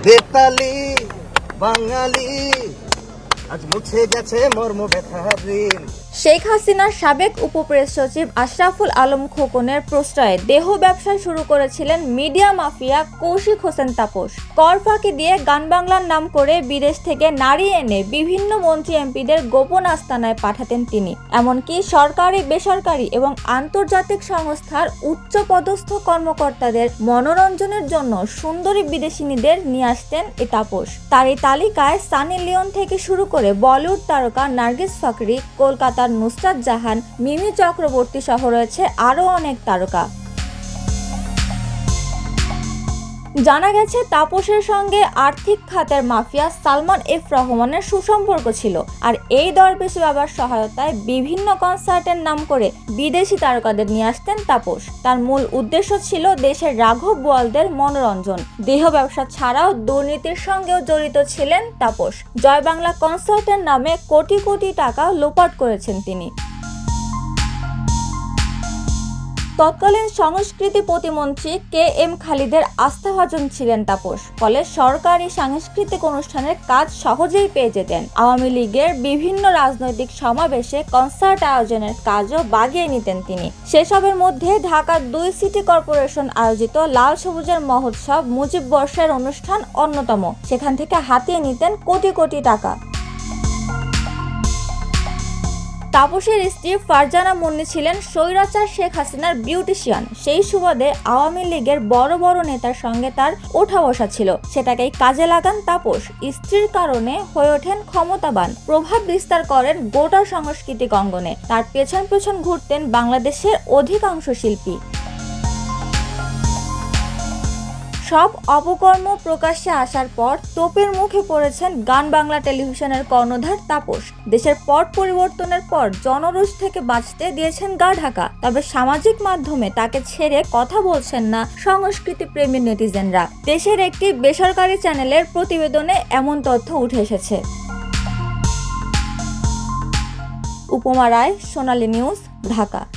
বেতালি বাঙালি আজ মুছে গেছে মর্ম ব্যথার ঋণ। শেখ হাসিনার সাবেক উপপ্রেস সচিব আশরাফুল আলম খোকনের প্রশ্রয়ে দেহ ব্যবসা শুরু করেছিলেন মিডিয়া মাফিয়া কৌশিক হোসেন তাপস। কর ফাঁকি দিয়ে গান বাংলার নাম করে বিদেশ থেকে নারী এনে বিভিন্ন মন্ত্রী এমপিদের গোপন আস্তানায় পাঠাতেন তিনি। এমনকি সরকারি, বেসরকারি এবং আন্তর্জাতিক সংস্থার উচ্চ পদস্থ কর্মকর্তাদের মনোরঞ্জনের জন্য সুন্দরী বিদেশিনীদের নিয়ে আসতেন এই তাপস। তার এই তালিকায় সানি লিওন থেকে শুরু করে বলিউড তারকা নার্গিস ফাকরি, কলকাতার নুসরাত জাহান, মিমি চক্রবর্তী সহ রয়েছে আরো অনেক তারকা। জানা গেছে তাপসের সঙ্গে আর্থিক খাতের মাফিয়া সালমান এফ রহমানের সুসম্পর্ক ছিল, আর এই দরবেশি বাবার সহায়তায় বিভিন্ন কনসার্টের নাম করে বিদেশি তারকাদের নিয়ে আসতেন তাপস। তার মূল উদ্দেশ্য ছিল দেশের রাঘব বোয়ালদের মনোরঞ্জন। দেহ ব্যবসা ছাড়াও দুর্নীতির সঙ্গেও জড়িত ছিলেন তাপস। জয় বাংলা কনসার্টের নামে কোটি কোটি টাকা লোপাট করেছেন তিনি। তৎকালীন সংস্কৃতি প্রতিমন্ত্রী কে এম খালিদের আস্থাভাজন ছিলেন তাপস। ফলে সরকারি সাংস্কৃতিক অনুষ্ঠানের কাজ সহজেই পেয়ে যেতেন। আওয়ামী লীগের বিভিন্ন রাজনৈতিক সমাবেশে কনসার্ট আয়োজনের কাজও বাগিয়ে নিতেন তিনি। সেসবের মধ্যে ঢাকার 2 সিটি কর্পোরেশন আয়োজিত লাল সবুজের মহোৎসব মুজিব বর্ষের অনুষ্ঠান অন্যতম। সেখান থেকে হাতিয়ে নিতেন কোটি কোটি টাকা। তাপসের স্ত্রী ফারজানা মুন্নি ছিলেন স্বৈরাচার শেখ হাসিনার বিউটিশিয়ান। সেই সুবাদে আওয়ামী লীগের বড় বড় নেতার সঙ্গে তার ওঠা বসা ছিল। সেটাকেই কাজে লাগান তাপস। স্ত্রীর কারণে হয়ে ওঠেন ক্ষমতাবান, প্রভাব বিস্তার করেন গোটা সাংস্কৃতিক অঙ্গনে। তার পেছন পেছন ঘুরতেন বাংলাদেশের অধিকাংশ শিল্পী। সব অপকর্ম প্রকাশ্যে আসার পর তোপের মুখে পড়েছেন গান বাংলা টেলিভিশনের কর্ণধার তাপস। দেশের পট পরিবর্তনের পর জনরোষ থেকে বাঁচতে দিয়েছেন গা ঢাকা। তবে সামাজিক মাধ্যমে তাকে ছেড়ে কথা বলছেন না সংস্কৃতি প্রেমী নেটিজেনরা। দেশের একটি বেসরকারি চ্যানেলের প্রতিবেদনে এমন তথ্য উঠে এসেছে। উপমা রায়, সোনালী নিউজ, ঢাকা।